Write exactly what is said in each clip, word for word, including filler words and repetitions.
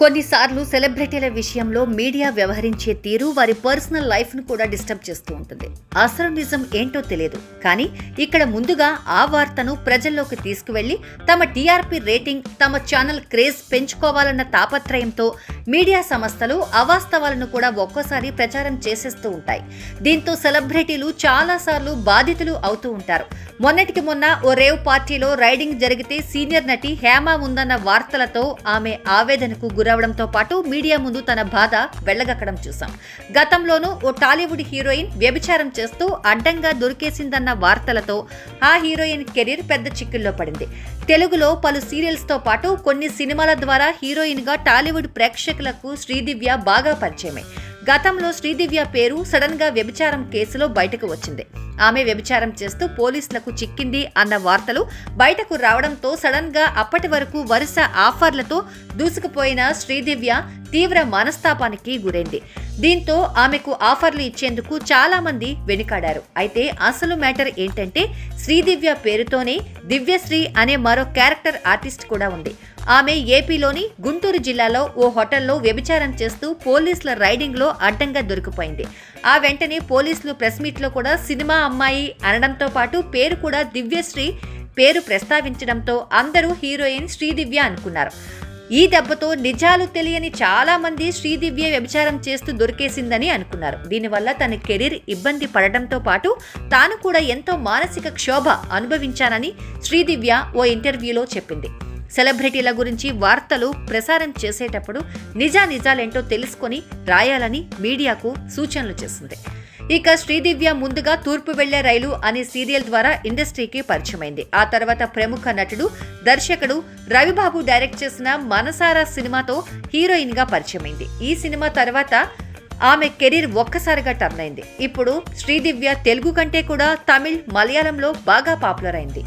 కొన్నిసార్లు సెలబ్రిటీల విషయంలో మీడియా వ్యవహరించే తీరు వారి పర్సనల్ లైఫ్ ను కూడా డిస్టర్బ్ చేస్తూ ఉంటుంది. అసలు నిజం ఏంటో తెలియదు, కానీ ఇక్కడ ముందుగా ఆ వార్తను ప్రజల్లోకి తీసుకువెళ్లి తమ టీఆర్పీ రేటింగ్, తమ ఛానల్ క్రేజ్ పెంచుకోవాలన్న తాపత్రయంతో మీడియా సంస్థలు అవాస్తవాలను కూడా ఒక్కోసారి ప్రచారం చేసేస్తూ ఉంటాయి. దీంతో సెలబ్రిటీలు చాలా సార్లు బాధితులు అవుతూ ఉంటారు. మొన్నటికి మొన్న ఓ రేవ్ పార్టీలో రైడింగ్ జరిగితే సీనియర్ నటి హేమ ఉందన్న వార్తలతో ఆమె ఆవేదనకు గురవడంతో పాటు మీడియా ముందు తన బాధ వెళ్లగక్కడం చూసాం. గతంలోనూ ఓ టాలీవుడ్ హీరోయిన్ వ్యభిచారం చేస్తూ అడ్డంగా దొరికేసిందన్న వార్తలతో ఆ హీరోయిన్ కెరీర్ పెద్ద చిక్కుల్లో పడింది. తెలుగులో పలు సీరియల్స్ తో పాటు కొన్ని సినిమాల ద్వారా హీరోయిన్ గా టాలీవుడ్ ప్రేక్షకులకు శ్రీదివ్య బాగా పరిచయమే. గతంలో శ్రీదివ్య పేరు సడన్ గా వ్యభిచారం కేసులో బయటకు వచ్చింది. ఆమె వ్యభిచారం చేస్తూ పోలీసులకు చిక్కింది అన్న వార్తలు బయటకు రావడంతో సడన్ గా అప్పటి వరకు వరుస ఆఫర్లతో దూసుకుపోయిన శ్రీదివ్య తీవ్ర మనస్తాపానికి గురైంది. దీంతో ఆమెకు ఆఫర్లు ఇచ్చేందుకు చాలా మంది వెనుకాడారు. అయితే అసలు మ్యాటర్ ఏంటంటే శ్రీదివ్య పేరుతోనే దివ్యశ్రీ అనే మరో క్యారెక్టర్ ఆర్టిస్ట్ కూడా ఉంది. ఆమె ఏపీలోని గుంటూరు జిల్లాలో ఓ హోటల్లో వ్యభిచారం చేస్తూ పోలీసుల రైడింగ్ లో అడ్డంగా దొరికిపోయింది. ఆ వెంటనే పోలీసులు ప్రెస్ మీట్ లో కూడా సినిమా అమ్మాయి అనడంతో పాటు పేరు కూడా దివ్యశ్రీ పేరు ప్రస్తావించడంతో అందరూ హీరోయిన్ శ్రీదివ్య అనుకున్నారు. ఈ దెబ్బతో నిజాలు తెలియని చాలా మంది శ్రీదివ్య వ్యభిచారం చేస్తూ దొరికేసిందని అనుకున్నారు. దీనివల్ల తన కెరీర్ ఇబ్బంది పడడంతో పాటు తాను కూడా ఎంతో మానసిక క్షోభ అనుభవించానని శ్రీదివ్య ఓ ఇంటర్వ్యూలో చెప్పింది. సెలబ్రిటీల గురించి వార్తలు ప్రసారం చేసేటప్పుడు నిజా నిజాలేంటో తెలుసుకొని రాయాలని మీడియాకు సూచనలు చేసింది. ఇక శ్రీదివ్య ముందుగా తూర్పు వెళ్లే రైలు అనే సీరియల్ ద్వారా ఇండస్ట్రీకి పరిచయమైంది. ఆ తర్వాత ప్రముఖ నటుడు, దర్శకుడు రవిబాబు డైరెక్ట్ చేసిన మనసారా సినిమాతో హీరోయిన్ గా పరిచయమైంది. ఈ సినిమా తర్వాత ఆమె కెరీర్ ఒక్కసారిగా టర్న్ అయింది. ఇప్పుడు శ్రీదివ్య తెలుగు కంటే కూడా తమిళ్, మలయాళంలో బాగా పాపులర్ అయింది.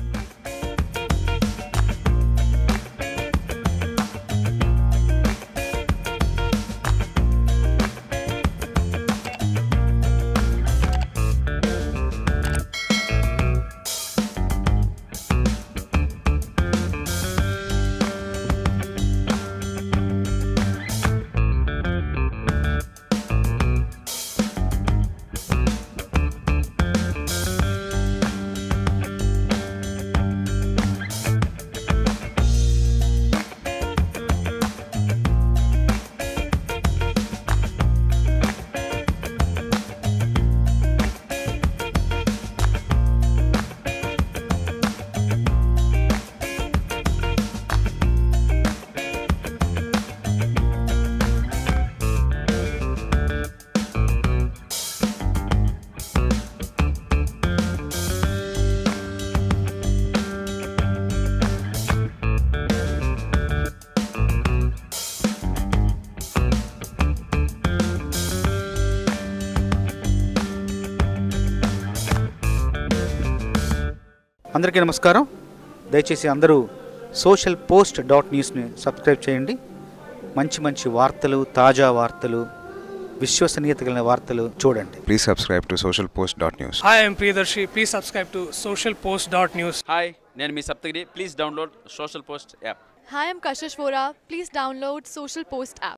అందరికీ నమస్కారం. దయచేసి అందరూ సోషల్ పోస్ట్ డాట్ న్యూస్ని సబ్స్క్రైబ్ చేయండి. మంచి మంచి వార్తలు, తాజా వార్తలు, విశ్వసనీయత కలిగిన వార్తలు చూడండి. Please subscribe to social post dot news. Hi, I'm Priyadarshi. Please subscribe to social post dot news. Hi, నేను మీ Saptagiri. Please download social post app. Hi, I'm Kashish Vora. Please download SocialPost app.